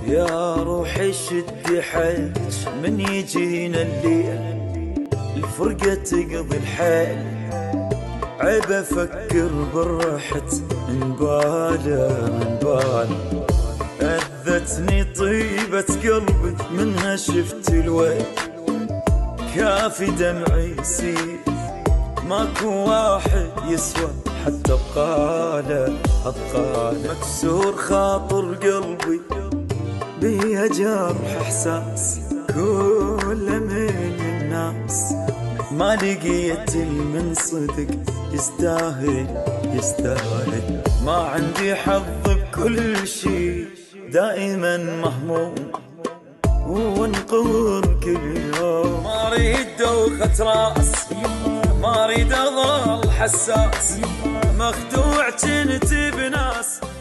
يا روحي شدي حيلك من يجينا الليل الفرقة تقضي الحيل، عيب افكر بالراحة من بال أذتني طيبة قلبي منها شفت الويل، كافي دمعي يسيل ماكو واحد يسوى حتى بقاله مكسور خاطر قلبي بيا جرح احساس كل من الناس، ما لقيت من صدق يستاهل ما عندي حظ بكل شي، دائما مهموم وانقهر كل يوم، ما اريد دوخة راس ما اريد اظل حساس، مخدوع كنت بناس